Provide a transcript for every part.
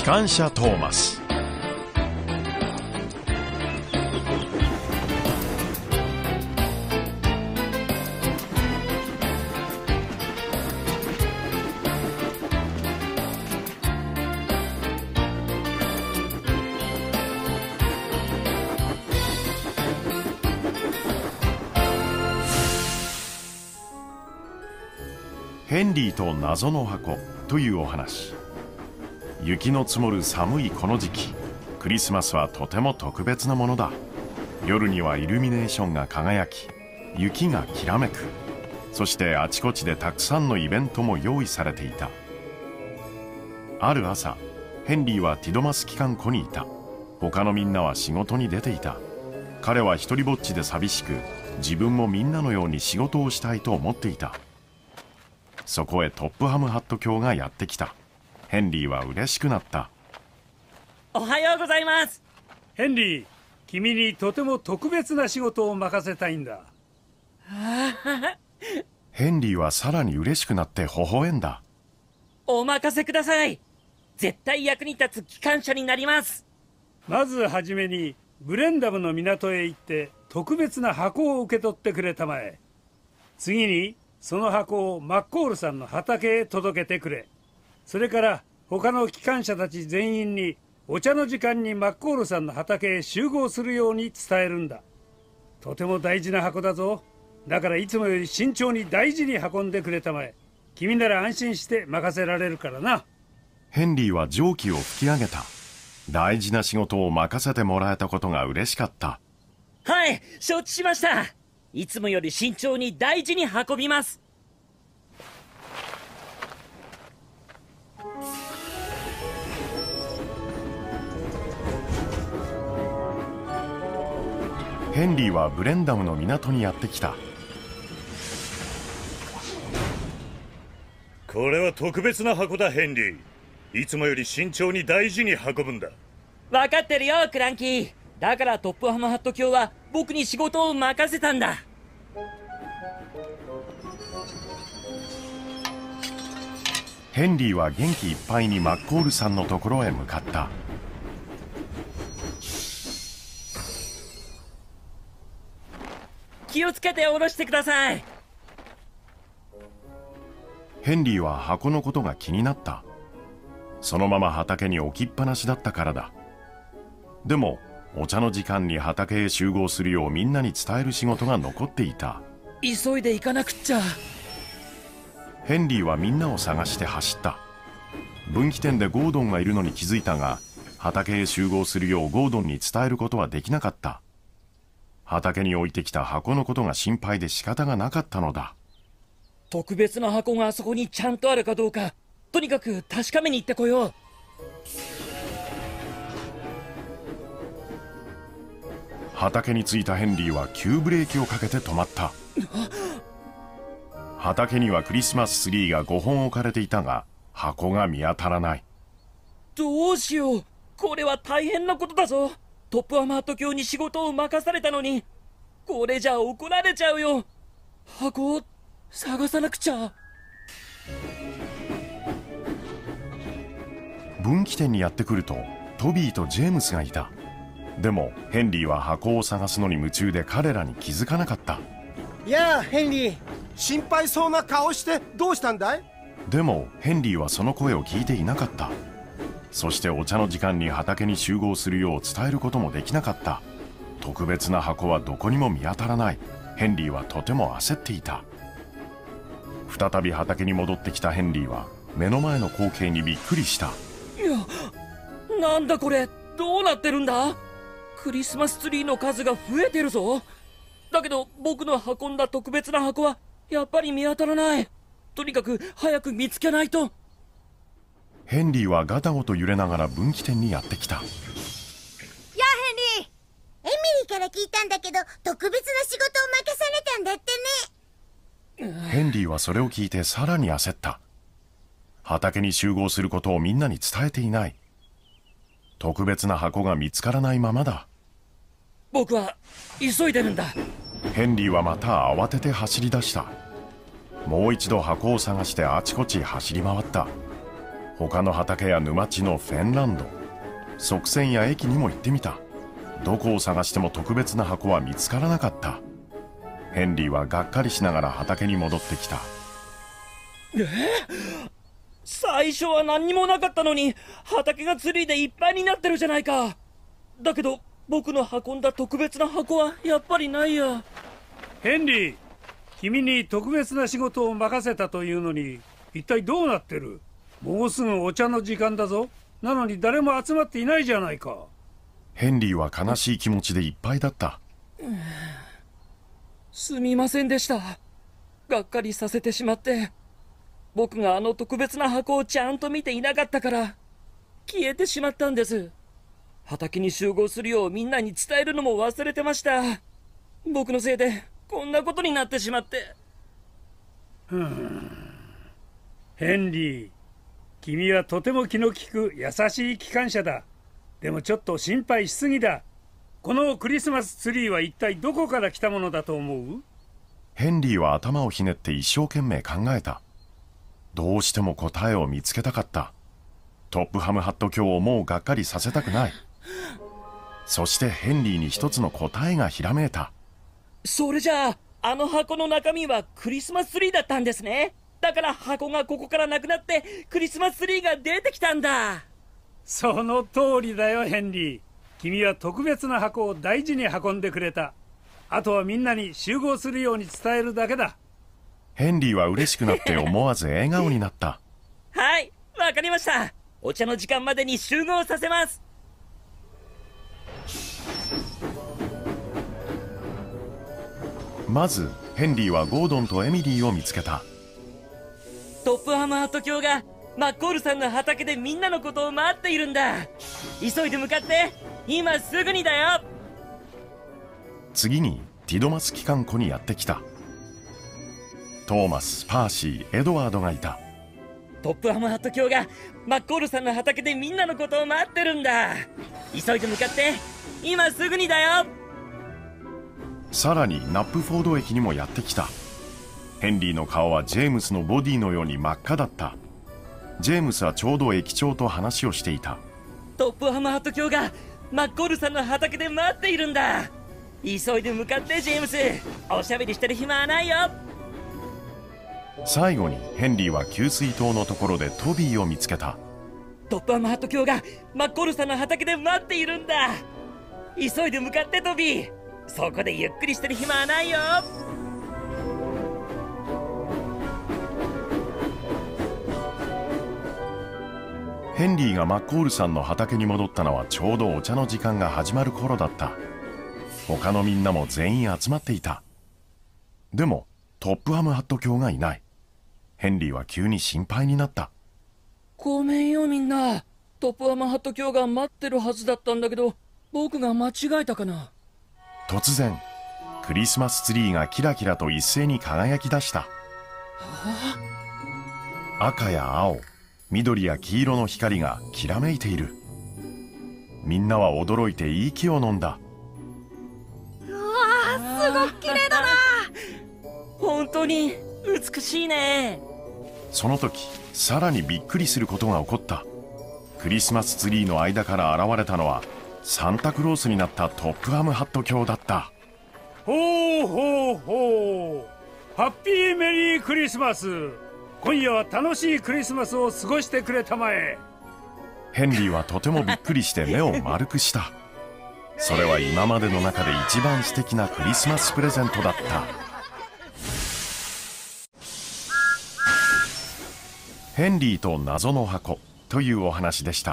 機関車トーマス。ヘンリーと謎の箱というお話。雪の積もる寒いこの時期、クリスマスはとても特別なものだ。夜にはイルミネーションが輝き、雪がきらめく。そしてあちこちでたくさんのイベントも用意されていた。ある朝、ヘンリーはティドマス機関庫にいた。他のみんなは仕事に出ていた。彼は一人ぼっちで寂しく、自分もみんなのように仕事をしたいと思っていた。そこへトップハムハット卿がやってきた。ヘンリーは嬉しくなった。 おはようございます。 ヘンリー、君にとても特別な仕事を任せたいんだ。 ヘンリーはさらに嬉しくなって微笑んだ。 お任せください。絶対役に立つ機関車になります。 まずはじめにブレンダムの港へ行って特別な箱を受け取ってくれたまえ。次にその箱をマッコールさんの畑へ届けてくれ。それから他の機関車たち全員にお茶の時間にマッコールさんの畑へ集合するように伝えるんだ。とても大事な箱だぞ。だからいつもより慎重に大事に運んでくれたまえ。君なら安心して任せられるからな。 ヘンリーは蒸気を吹き上げた。大事な仕事を任せてもらえたことが嬉しかった。 はい、承知しました。いつもより慎重に大事に運びます。 ヘンリーはブレンダムの港にやってきた。 これは特別な箱だ、ヘンリー。いつもより慎重に大事に運ぶんだ。 分かってるよ、クランキー。だからトップハムハット卿は僕に仕事を任せたんだ。 ヘンリーは元気いっぱいにマッコールさんのところへ向かった。 気をつけて下ろしてください。 ヘンリーは箱のことが気になった。そのまま畑に置きっぱなしだったからだ。でもお茶の時間に畑へ集合するようみんなに伝える仕事が残っていた。 急いで行かなくっちゃ。 ヘンリーはみんなを探して走った。分岐点でゴードンがいるのに気づいたが、畑へ集合するようゴードンに伝えることはできなかった。畑に置いてきた箱のことが心配で仕方がなかったのだ。 特別な箱があそこにちゃんとあるかどうか、とにかく確かめに行ってこよう。 畑に着いたヘンリーは急ブレーキをかけて止まった。畑にはクリスマスツリーが5本置かれていたが、箱が見当たらない。 どうしよう。これは大変なことだぞ。トップハムハット卿に仕事を任されたのに、これじゃ怒られちゃうよ。箱を探さなくちゃ。 分岐点にやってくるとトビーとジェームスがいた。でもヘンリーは箱を探すのに夢中で彼らに気づかなかった。 やあヘンリー、心配そうな顔してどうしたんだい？ でもヘンリーはその声を聞いていなかった。そしてお茶の時間に畑に集合するよう伝えることもできなかった。特別な箱はどこにも見当たらない。ヘンリーはとても焦っていた。再び畑に戻ってきたヘンリーは目の前の光景にびっくりした。 いや、なんだこれ、どうなってるんだ？クリスマスツリーの数が増えてるぞ。だけど僕の運んだ特別な箱はやっぱり見当たらない。とにかく早く見つけないと。 ヘンリーはガタゴト揺れながら分岐点にやってきた。 やあヘンリー、エミリーから聞いたんだけど特別な仕事を任されたんだってね。 ヘンリーはそれを聞いてさらに焦った。畑に集合することをみんなに伝えていない。特別な箱が見つからないままだ。 僕は急いでるんだ。 ヘンリーはまた慌てて走り出した。もう一度箱を探してあちこち走り回った。 他の畑や沼地のフェンランド、側線や駅にも行ってみた。どこを探しても特別な箱は見つからなかった。ヘンリーはがっかりしながら畑に戻ってきた。 最初は何にもなかったのに畑がツリーでいっぱいになってるじゃないか。だけど僕の運んだ特別な箱はやっぱりないや。 ヘンリー、君に特別な仕事を任せたというのに一体どうなってる？もうすぐお茶の時間だぞ。なのに誰も集まっていないじゃないか。 ヘンリーは悲しい気持ちでいっぱいだった。 すみませんでした。がっかりさせてしまって。僕があの特別な箱をちゃんと見ていなかったから消えてしまったんです。畑に集合するようみんなに伝えるのも忘れてました。僕のせいでこんなことになってしまって。 ヘンリー、君はとても気の利く優しい機関車だ。でもちょっと心配しすぎだ。このクリスマスツリーは一体どこから来たものだと思う？ ヘンリーは頭をひねって一生懸命考えた。どうしても答えを見つけたかった。トップハムハット卿をもうがっかりさせたくない。そしてヘンリーに一つの答えがひらめいた。 それじゃああの箱の中身はクリスマスツリーだったんですね。だから箱がここからなくなってクリスマスツリーが出てきたんだ。 その通りだよヘンリー。君は特別な箱を大事に運んでくれた。あとはみんなに集合するように伝えるだけだ。 ヘンリーは嬉しくなって思わず笑顔になった。 はい、わかりました。お茶の時間までに集合させます。 まずヘンリーはゴードンとエミリーを見つけた。 トップハムハット卿がマッコールさんの畑でみんなのことを待っているんだ。急いで向かって、今すぐにだよ。 次にティドマス機関庫にやってきた。トーマス、パーシー、エドワードがいた。 トップハムハット卿がマッコールさんの畑でみんなのことを待ってるんだ。急いで向かって、今すぐにだよ。 さらにナップフォード駅にもやってきた。ヘンリーの顔はジェームスのボディのように真っ赤だった。ジェームスはちょうど駅長と話をしていた。 トップハムハット卿がマッコールさんの畑で待っているんだ。急いで向かってジェームス。おしゃべりしてる暇はないよ。 最後にヘンリーは給水塔のところでトビーを見つけた。 トップハムハット卿がマッコールさんの畑で待っているんだ。急いで向かってトビー。そこでゆっくりしてる暇はないよ。 ヘンリーがマッコールさんの畑に戻ったのはちょうどお茶の時間が始まる頃だった。他のみんなも全員集まっていた。でもトップハムハット卿がいない。ヘンリーは急に心配になった。 ごめんよみんな。トップハムハット卿が待ってるはずだったんだけど、僕が間違えたかな。 突然クリスマスツリーがキラキラと一斉に輝き出した。赤や青、緑や黄色の光がきらめいている。みんなは驚いて息を飲んだ。 うわー、すごく綺麗だな。 本当に美しいね。 その時さらにびっくりすることが起こった。クリスマスツリーの間から現れたのはサンタクロースになったトップハムハット卿だった。 ほうほうほう。ハッピーメリークリスマス。今夜は楽しいクリスマスを過ごしてくれたまえ。 ヘンリーはとてもびっくりして目を丸くした。それは今までの中で一番素敵なクリスマスプレゼントだった。ヘンリーと謎の箱というお話でした。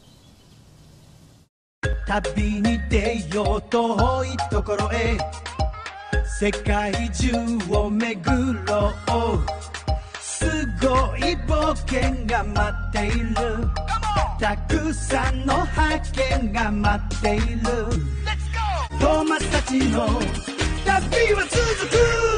旅に出よう遠いところへ、世界中を巡ろう。すごい冒険が待っている。たくさんの発見が待っている。トーマスたちの旅は続く。